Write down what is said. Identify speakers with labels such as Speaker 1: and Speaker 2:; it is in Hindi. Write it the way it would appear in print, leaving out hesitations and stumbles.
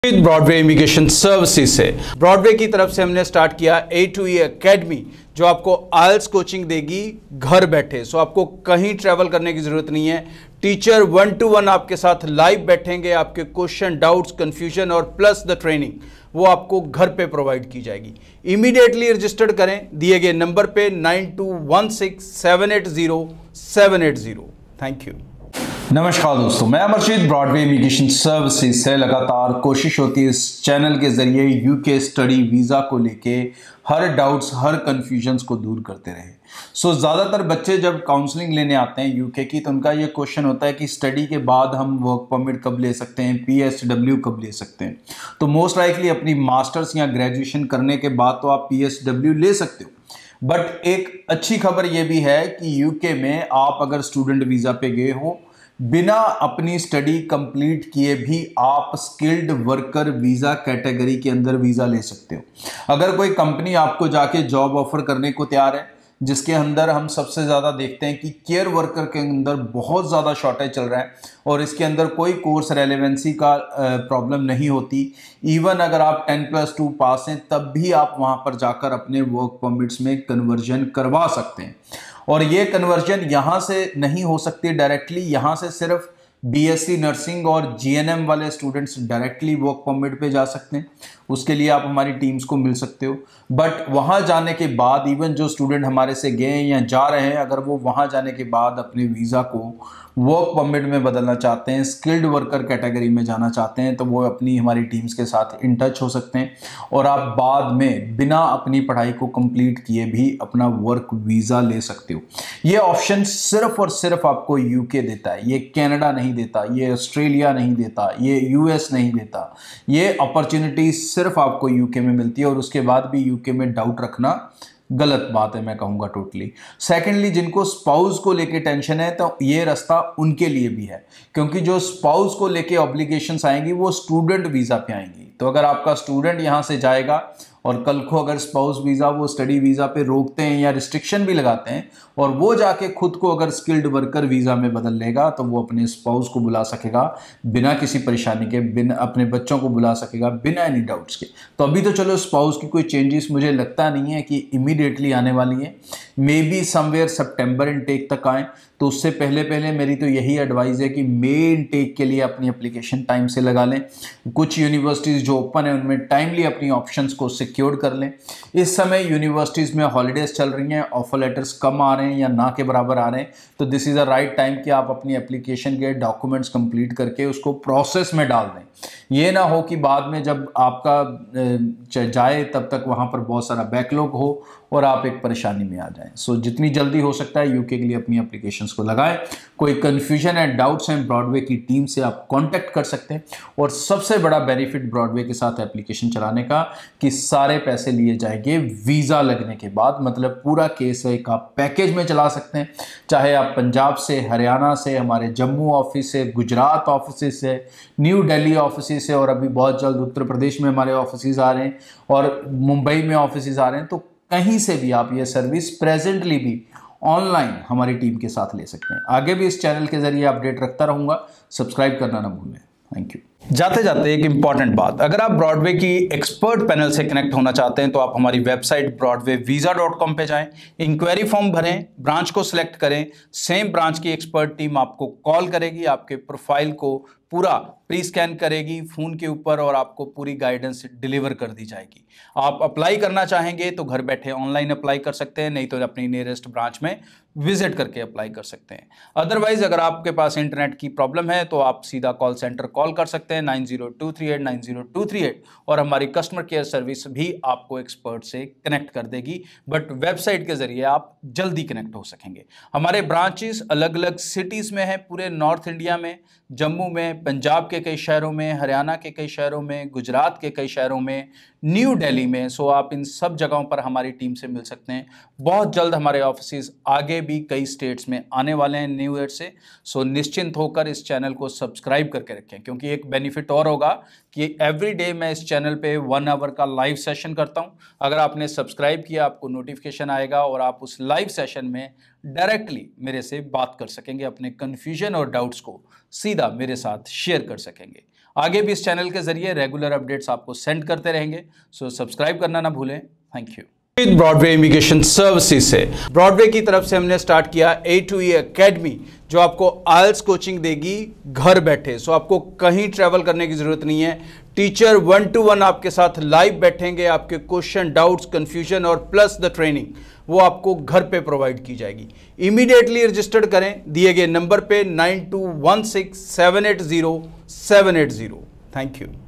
Speaker 1: ब्रॉडवे इमिग्रेशन सर्विसेज से ब्रॉडवे की तरफ से हमने स्टार्ट किया A2E एकेडमी, जो आपको आइल्स कोचिंग देगी घर बैठे। सो आपको कहीं ट्रैवल करने की जरूरत नहीं है। टीचर 1-to-1 आपके साथ लाइव बैठेंगे, आपके क्वेश्चन, डाउट्स, कंफ्यूजन और प्लस द ट्रेनिंग वो आपको घर पे प्रोवाइड की जाएगी। इमीडिएटली रजिस्टर्ड करें दिए गए नंबर पे 9216780780। Thank you.
Speaker 2: नमस्कार दोस्तों, मैं अमरजीत ब्रॉडवे इमिग्रेशन सर्विसेज से लगातार कोशिश होती है इस चैनल के जरिए यूके स्टडी वीज़ा को लेके हर डाउट्स, हर कन्फ्यूजन्स को दूर करते रहे। ज़्यादातर बच्चे जब काउंसलिंग लेने आते हैं यूके की, तो उनका ये क्वेश्चन होता है कि स्टडी के बाद हम वर्क परमिट कब ले सकते हैं, PSW कब ले सकते हैं। तो मोस्ट लाइकली अपनी मास्टर्स या ग्रेजुएशन करने के बाद तो आप PSW ले सकते हो, बट एक अच्छी खबर ये भी है कि यूके में आप अगर स्टूडेंट वीज़ा पे गए हो, बिना अपनी स्टडी कंप्लीट किए भी आप स्किल्ड वर्कर वीज़ा कैटेगरी के अंदर वीज़ा ले सकते हो। अगर कोई कंपनी आपको जाके जॉब ऑफर करने को तैयार है, जिसके अंदर हम सबसे ज़्यादा देखते हैं कि केयर वर्कर के अंदर बहुत ज़्यादा शॉर्टेज चल रहा है और इसके अंदर कोई कोर्स रेलेवेंसी का प्रॉब्लम नहीं होती। इवन अगर आप 10+2 पास हैं तब भी आप वहाँ पर जाकर अपने वर्क परमिट्स में कन्वर्जन करवा सकते हैं। और ये कन्वर्जन यहाँ से नहीं हो सकती डायरेक्टली, यहाँ से सिर्फ BSc नर्सिंग और GNM वाले स्टूडेंट्स डायरेक्टली वर्क परमिट पे जा सकते हैं। उसके लिए आप हमारी टीम्स को मिल सकते हो, बट वहाँ जाने के बाद इवन जो स्टूडेंट हमारे से गए या जा रहे हैं, अगर वो वहाँ जाने के बाद अपने वीज़ा को वर्क परमिट में बदलना चाहते हैं, स्किल्ड वर्कर कैटेगरी में जाना चाहते हैं, तो वो अपनी हमारी टीम्स के साथ इन टच हो सकते हैं और आप बाद में बिना अपनी पढ़ाई को कंप्लीट किए भी अपना वर्क वीज़ा ले सकते हो। ये ऑप्शन सिर्फ और सिर्फ आपको यूके देता है, ये कनाडा नहीं देता, ये ऑस्ट्रेलिया नहीं देता, ये US नहीं देता। ये अपॉर्चुनिटी सिर्फ आपको यूके में मिलती है और उसके बाद भी यूके में डाउट रखना गलत बात है, मैं कहूँगा टोटली। सेकेंडली, जिनको स्पाउस को लेके टेंशन है तो ये रास्ता उनके लिए भी है, क्योंकि जो स्पाउस को लेके ऑब्लिगेशंस आएंगी वो स्टूडेंट वीज़ा पे आएंगी। तो अगर आपका स्टूडेंट यहाँ से जाएगा और कल को अगर स्पाउस वीज़ा वो स्टडी वीज़ा पे रोकते हैं या रिस्ट्रिक्शन भी लगाते हैं और वो जाके खुद को अगर स्किल्ड वर्कर वीज़ा में बदल लेगा, तो वो अपने स्पाउस को बुला सकेगा बिना किसी परेशानी के, बिना अपने बच्चों को बुला सकेगा बिना एनी डाउट्स के। तो अभी तो चलो स्पाउस की कोई चेंजेस मुझे लगता नहीं है कि इमीडिएटली आने वाली है, मे बी समवेयर सितंबर इनटेक तक आए। तो उससे पहले पहले मेरी तो यही एडवाइस है कि मे इनटेक के लिए अपनी एप्लीकेशन टाइम से लगा लें। कुछ यूनिवर्सिटीज़ जो ओपन है उनमें टाइमली अपनी ऑप्शंस को सिक्योर कर लें। इस समय यूनिवर्सिटीज़ में हॉलीडेज चल रही हैं, ऑफर लेटर्स कम आ रहे हैं या ना के बराबर आ रहे हैं, तो this is a right time कि आप अपनी एप्लीकेशन के डॉक्यूमेंट्स कंप्लीट करके उसको प्रोसेस में डाल दें। ये ना हो कि बाद में जब आपका जाए तब तक वहाँ पर बहुत सारा बैकलॉग हो और आप एक परेशानी में आ जाएं। सो जितनी जल्दी हो सकता है यूके के लिए अपनी एप्लीकेशंस को लगाएं। कोई कन्फ्यूजन है, डाउट्स हैं, ब्रॉडवे की टीम से आप कांटेक्ट कर सकते हैं। और सबसे बड़ा बेनिफिट ब्रॉडवे के साथ एप्लीकेशन चलाने का कि सारे पैसे लिए जाएंगे वीज़ा लगने के बाद। मतलब पूरा केस है, एक आप पैकेज में चला सकते हैं, चाहे आप पंजाब से, हरियाणा से, हमारे जम्मू ऑफिस से, गुजरात ऑफिस से, न्यू दिल्ली ऑफिस से, और अभी बहुत जल्द उत्तर प्रदेश में हमारे ऑफिस आ रहे हैं और मुंबई में ऑफिस आ रहे हैं। तो कहीं से भी आप ये सर्विस प्रेजेंटली भी ऑनलाइन हमारी टीम के साथ ले सकते हैं। आगे भी इस चैनल के जरिए अपडेट रखता रहूंगा, सब्सक्राइब करना ना भूलें। Thank you.
Speaker 1: जाते जाते एक इंपॉर्टेंट बात, अगर आप ब्रॉडवे की एक्सपर्ट पैनल से कनेक्ट होना चाहते हैं तो आप हमारी वेबसाइट broadwayvisa.com पे जाएं, इंक्वायरी फॉर्म भरें, ब्रांच को सिलेक्ट करें, सेम ब्रांच की एक्सपर्ट टीम आपको कॉल करेगी, आपके प्रोफाइल को पूरा प्री स्कैन करेगी फ़ोन के ऊपर और आपको पूरी गाइडेंस डिलीवर कर दी जाएगी। आप अप्लाई करना चाहेंगे तो घर बैठे ऑनलाइन अप्लाई कर सकते हैं, नहीं तो अपनी नियरेस्ट ब्रांच में विजिट करके अप्लाई कर सकते हैं। अदरवाइज अगर आपके पास इंटरनेट की प्रॉब्लम है तो आप सीधा कॉल सेंटर कॉल कर सकते हैं 9023890238 और हमारी कस्टमर केयर सर्विस भी आपको एक्सपर्ट से कनेक्ट कर देगी। बट वेबसाइट के जरिए आप जल्दी कनेक्ट हो सकेंगे। हमारे ब्रांचेस अलग अलग सिटीज़ में हैं, पूरे नॉर्थ इंडिया में, जम्मू में, पंजाब के कई शहरों में, हरियाणा के कई शहरों में, गुजरात के कई शहरों में, न्यू दिल्ली में। सो आप इन सब जगहों पर हमारी टीम से मिल सकते हैं। बहुत जल्द हमारे ऑफिसेज आगे भी कई स्टेट्स में आने वाले हैं न्यू ईयर से। सो निश्चिंत होकर इस चैनल को सब्सक्राइब करके रखें, क्योंकि एक बेनिफिट और होगा कि एवरी डे मैं इस चैनल पे 1 आवर का लाइव सेशन करता हूं। अगर आपने सब्सक्राइब किया आपको नोटिफिकेशन आएगा और आप उस लाइव सेशन में डायरेक्टली मेरे से बात कर सकेंगे, अपने कन्फ्यूजन और डाउट्स को सीधा मेरे साथ शेयर कर सकेंगे। आगे भी इस चैनल के जरिए रेगुलर अपडेट्स आपको सेंड करते रहेंगे, सो सब्सक्राइब करना ना भूलें। Thank you. Broadway immigration services से ब्रॉडवे की तरफ से हमने स्टार्ट किया A2E एकेडमी, जो आपको आइल्स कोचिंग देगी घर बैठे। सो आपको कहीं ट्रैवल करने की जरूरत नहीं है। टीचर 1-to-1 आपके साथ लाइव बैठेंगे, आपके क्वेश्चन, डाउट्स, कंफ्यूजन और प्लस द ट्रेनिंग वो आपको घर पे प्रोवाइड की जाएगी। इमीडिएटली रजिस्टर्ड करें दिए गए नंबर पे 9216780780। Thank you.